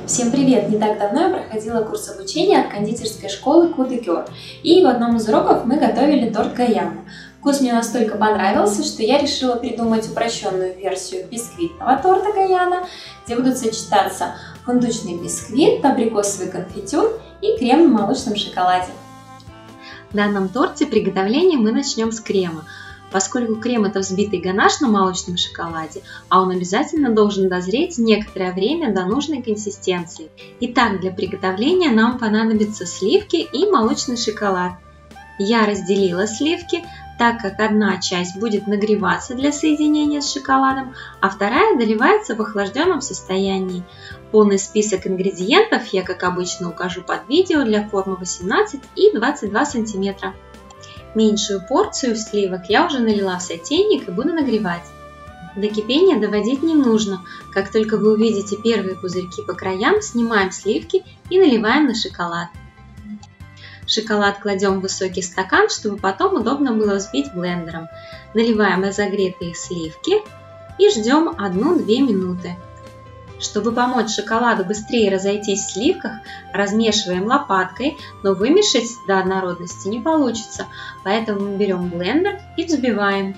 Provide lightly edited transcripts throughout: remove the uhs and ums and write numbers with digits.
Всем привет! Не так давно я проходила курс обучения от кондитерской школы Coup de Coeur, и в одном из уроков мы готовили торт Гаяна. Вкус мне настолько понравился, что я решила придумать упрощенную версию бисквитного торта Гаяна, где будут сочетаться фундучный бисквит, абрикосовый конфитюр и крем в молочном шоколаде. В данном торте приготовление мы начнем с крема. Поскольку крем – это взбитый ганаш на молочном шоколаде, а он обязательно должен дозреть некоторое время до нужной консистенции. Итак, для приготовления нам понадобятся сливки и молочный шоколад. Я разделила сливки, так как одна часть будет нагреваться для соединения с шоколадом, а вторая доливается в охлажденном состоянии. Полный список ингредиентов я, как обычно, укажу под видео для формы 18 и 22 см. Меньшую порцию сливок я уже налила в сотейник и буду нагревать. До кипения доводить не нужно. Как только вы увидите первые пузырьки по краям, снимаем сливки и наливаем на шоколад. Шоколад кладем в высокий стакан, чтобы потом удобно было взбить блендером. Наливаем разогретые сливки и ждем 1-2 минуты. Чтобы помочь шоколаду быстрее разойтись в сливках, размешиваем лопаткой, но вымешать до однородности не получится, поэтому мы берем блендер и взбиваем.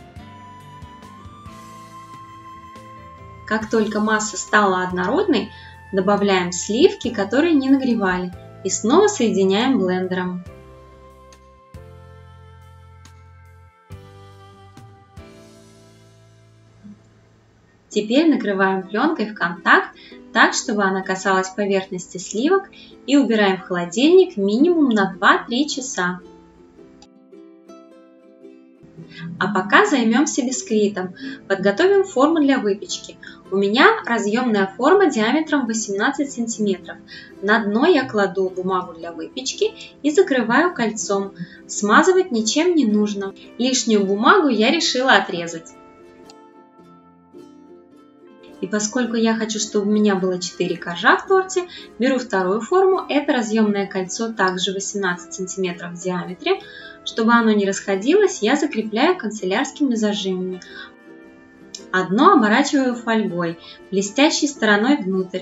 Как только масса стала однородной, добавляем сливки, которые не нагревали, и снова соединяем блендером. Теперь накрываем пленкой в контакт, так, чтобы она касалась поверхности сливок, и убираем в холодильник минимум на 2-3 часа. А пока займемся бисквитом. Подготовим форму для выпечки. У меня разъемная форма диаметром 18 см. На дно я кладу бумагу для выпечки и закрываю кольцом. Смазывать ничем не нужно. Лишнюю бумагу я решила отрезать. И поскольку я хочу, чтобы у меня было 4 коржа в торте, беру вторую форму, это разъемное кольцо, также 18 см в диаметре. Чтобы оно не расходилось, я закрепляю канцелярскими зажимами. Одно оборачиваю фольгой, блестящей стороной внутрь.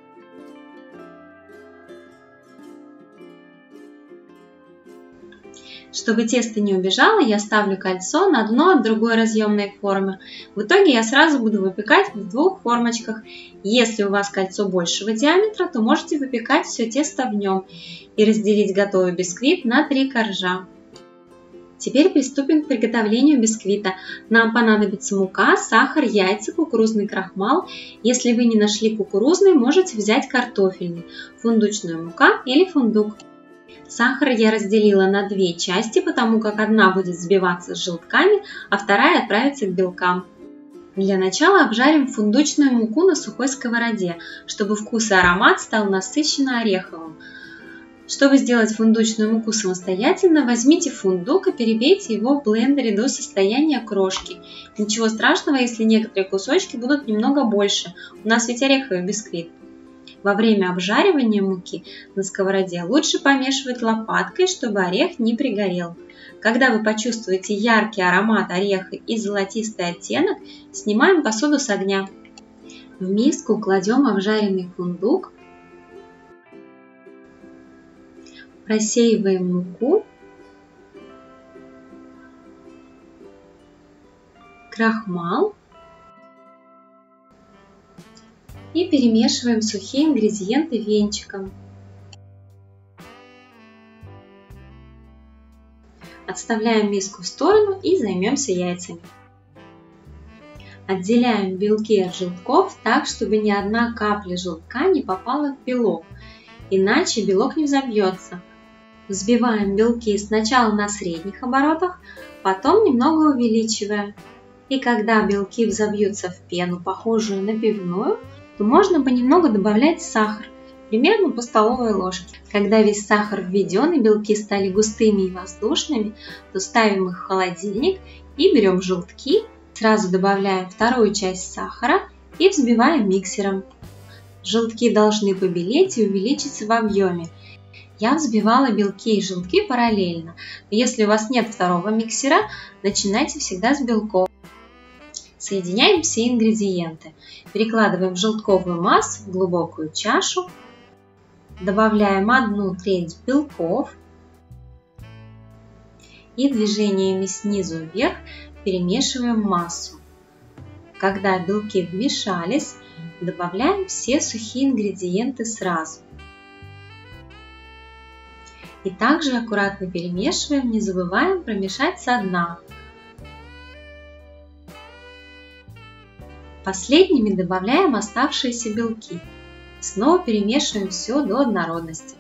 Чтобы тесто не убежало, я ставлю кольцо на дно от другой разъемной формы. В итоге я сразу буду выпекать в 2 формочках. Если у вас кольцо большего диаметра, то можете выпекать все тесто в нем и разделить готовый бисквит на 3 коржа. Теперь приступим к приготовлению бисквита. Нам понадобится мука, сахар, яйца, кукурузный крахмал. Если вы не нашли кукурузный, можете взять картофельный, фундучная мука или фундук. Сахар я разделила на 2 части, потому как одна будет взбиваться с желтками, а вторая отправится к белкам. Для начала обжарим фундучную муку на сухой сковороде, чтобы вкус и аромат стал насыщенно ореховым. Чтобы сделать фундучную муку самостоятельно, возьмите фундук и перебейте его в блендере до состояния крошки. Ничего страшного, если некоторые кусочки будут немного больше, у нас ведь ореховый бисквит. Во время обжаривания муки на сковороде лучше помешивать лопаткой, чтобы орех не пригорел. Когда вы почувствуете яркий аромат ореха и золотистый оттенок, снимаем посуду с огня. В миску кладем обжаренный фундук, просеиваем муку, крахмал и перемешиваем сухие ингредиенты венчиком. Отставляем миску в сторону и займемся яйцами. Отделяем белки от желтков так, чтобы ни одна капля желтка не попала в белок, иначе белок не взобьется. Взбиваем белки сначала на средних оборотах, потом немного увеличивая. И когда белки взобьются в пену, похожую на пивную, то можно понемногу добавлять сахар, примерно по столовой ложке. Когда весь сахар введен и белки стали густыми и воздушными, то ставим их в холодильник и берем желтки, сразу добавляем вторую часть сахара и взбиваем миксером. Желтки должны побелеть и увеличиться в объеме. Я взбивала белки и желтки параллельно. Если у вас нет второго миксера, начинайте всегда с белков. Соединяем все ингредиенты. Перекладываем желтковую массу в глубокую чашу. Добавляем 1/3 белков. И движениями снизу вверх перемешиваем массу. Когда белки вмешались, добавляем все сухие ингредиенты сразу. И также аккуратно перемешиваем, не забываем промешать со дна. Последними добавляем оставшиеся белки. Снова перемешиваем все до однородности.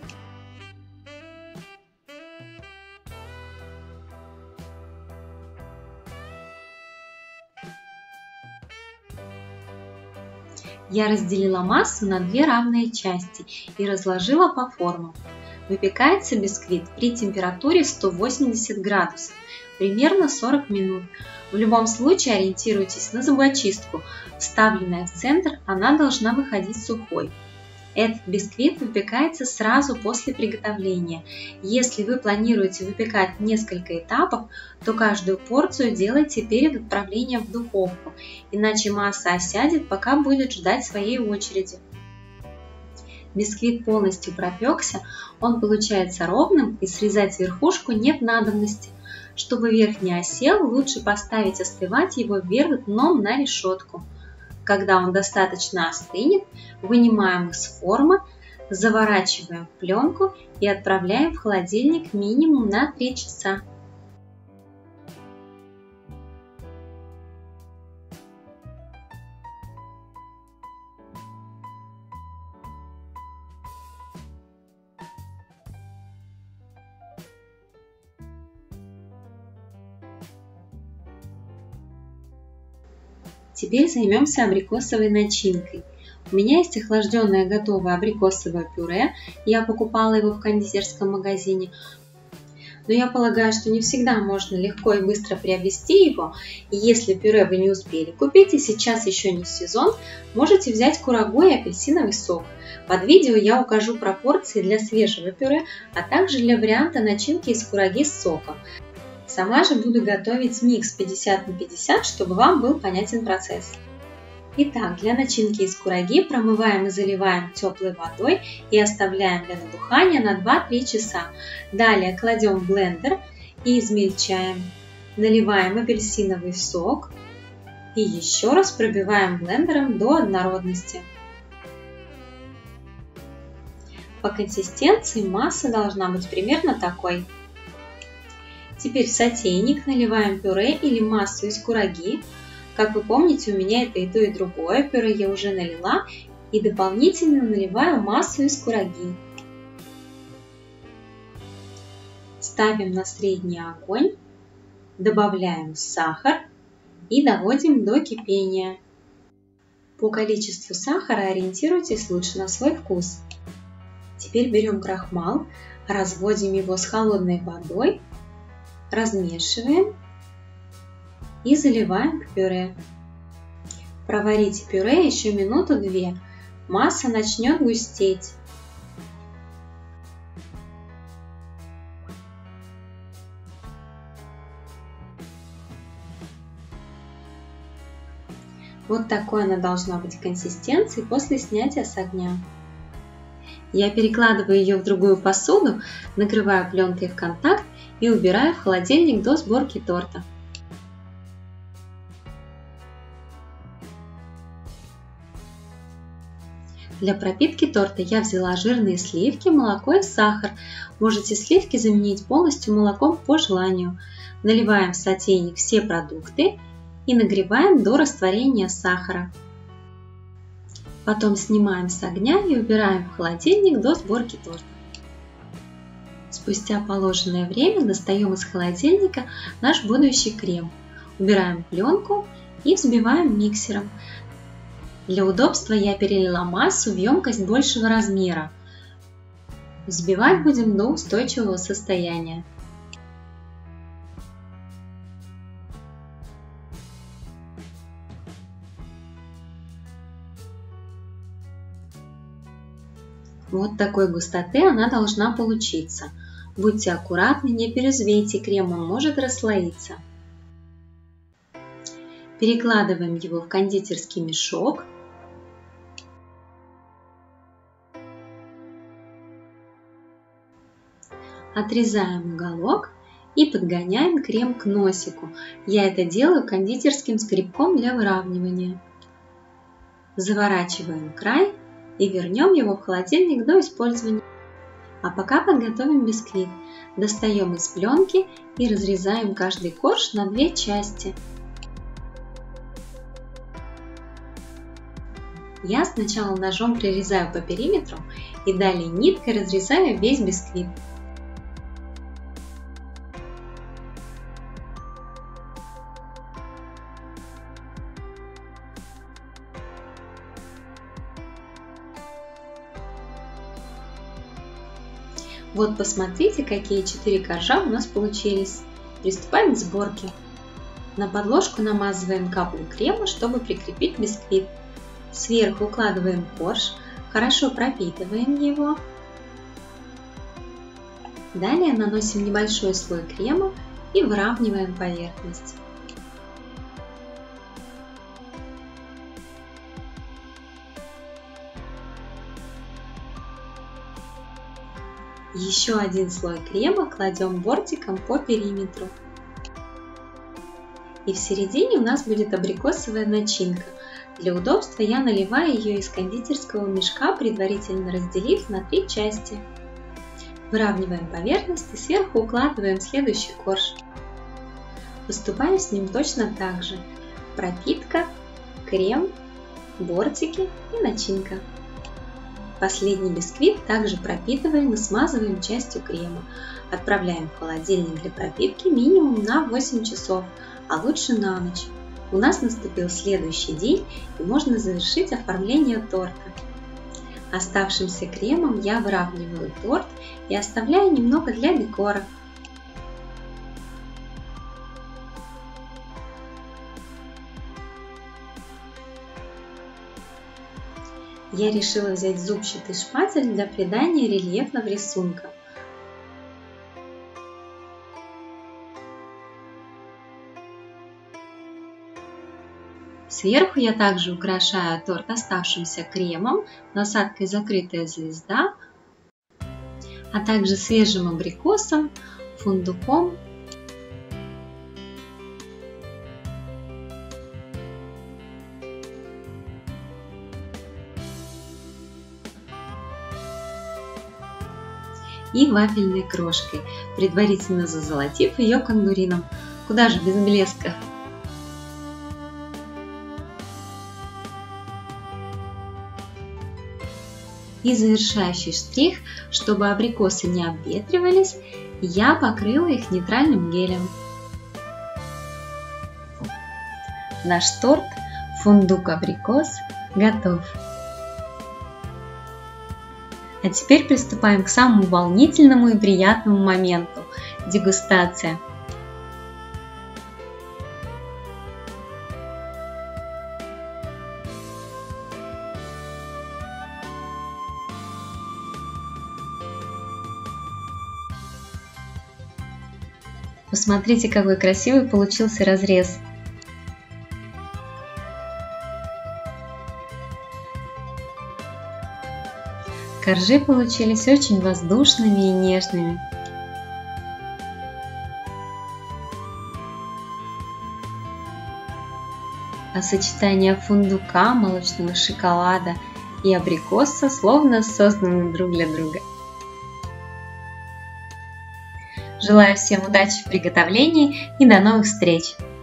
Я разделила массу на 2 равные части и разложила по формам. Выпекается бисквит при температуре 180 градусов, примерно 40 минут. В любом случае ориентируйтесь на зубочистку. Вставленная в центр, она должна выходить сухой. Этот бисквит выпекается сразу после приготовления. Если вы планируете выпекать несколько этапов, то каждую порцию делайте перед отправлением в духовку, иначе масса осядет, пока будет ждать своей очереди. Бисквит полностью пропекся, он получается ровным и срезать верхушку нет надобности. Чтобы верх не осел, лучше поставить остывать его вверх дном на решетку. Когда он достаточно остынет, вынимаем из формы, заворачиваем в пленку и отправляем в холодильник минимум на 3 часа. Теперь займемся абрикосовой начинкой. У меня есть охлажденное готовое абрикосовое пюре, я покупала его в кондитерском магазине. Но я полагаю, что не всегда можно легко и быстро приобрести его. И если пюре вы не успели купить и сейчас еще не сезон, можете взять курагу и апельсиновый сок. Под видео я укажу пропорции для свежего пюре, а также для варианта начинки из кураги с соком. Сама же буду готовить микс 50 на 50, чтобы вам был понятен процесс. Итак, для начинки из кураги промываем и заливаем теплой водой и оставляем для набухания на 2-3 часа. Далее кладем в блендер и измельчаем. Наливаем апельсиновый сок и еще раз пробиваем блендером до однородности. По консистенции масса должна быть примерно такой. Теперь в сотейник наливаем пюре или массу из кураги. Как вы помните, у меня это и то, и другое. Пюре я уже налила и дополнительно наливаю массу из кураги. Ставим на средний огонь, добавляем сахар и доводим до кипения. По количеству сахара ориентируйтесь лучше на свой вкус. Теперь берем крахмал, разводим его с холодной водой, размешиваем и заливаем в пюре. Проварите пюре еще минуту-две, масса начнет густеть. Вот такой она должна быть консистенции после снятия с огня. Я перекладываю ее в другую посуду, накрываю пленкой в контакт и убираю в холодильник до сборки торта. Для пропитки торта я взяла жирные сливки, молоко и сахар. Можете сливки заменить полностью молоком по желанию. Наливаем в сотейник все продукты и нагреваем до растворения сахара. Потом снимаем с огня и убираем в холодильник до сборки торта. Спустя положенное время достаем из холодильника наш будущий крем. Убираем пленку и взбиваем миксером. Для удобства я перелила массу в емкость большего размера. Взбивать будем до устойчивого состояния. Вот такой густоты она должна получиться. Будьте аккуратны, не перевзбейте крем, он может расслоиться. Перекладываем его в кондитерский мешок. Отрезаем уголок и подгоняем крем к носику. Я это делаю кондитерским скребком для выравнивания. Заворачиваем край и вернем его в холодильник до использования. А пока подготовим бисквит. Достаем из пленки и разрезаем каждый корж на 2 части. Я сначала ножом прирезаю по периметру и далее ниткой разрезаю весь бисквит. Вот посмотрите, какие 4 коржа у нас получились. Приступаем к сборке. На подложку намазываем каплю крема, чтобы прикрепить бисквит. Сверху укладываем корж, хорошо пропитываем его. Далее наносим небольшой слой крема и выравниваем поверхность. Еще один слой крема кладем бортиком по периметру. И в середине у нас будет абрикосовая начинка. Для удобства я наливаю ее из кондитерского мешка, предварительно разделив на 3 части. Выравниваем поверхность и сверху укладываем следующий корж. Поступаем с ним точно так же. Пропитка, крем, бортики и начинка. Последний бисквит также пропитываем и смазываем частью крема. Отправляем в холодильник для пропитки минимум на 8 часов, а лучше на ночь. У нас наступил следующий день и можно завершить оформление торта. Оставшимся кремом я выравниваю торт и оставляю немного для декора. Я решила взять зубчатый шпатель для придания рельефного рисунка. Сверху я также украшаю торт оставшимся кремом, насадкой закрытая звезда, а также свежим абрикосом, фундуком. И вафельной крошкой, предварительно зазолотив ее кондурином. Куда же без блеска? И завершающий штрих, чтобы абрикосы не обветривались, я покрыла их нейтральным гелем. Наш торт фундук-абрикос готов. А теперь приступаем к самому волнительному и приятному моменту – дегустация. Посмотрите, какой красивый получился разрез. Коржи получились очень воздушными и нежными. А сочетание фундука, молочного шоколада и абрикоса словно созданы друг для друга. Желаю всем удачи в приготовлении и до новых встреч!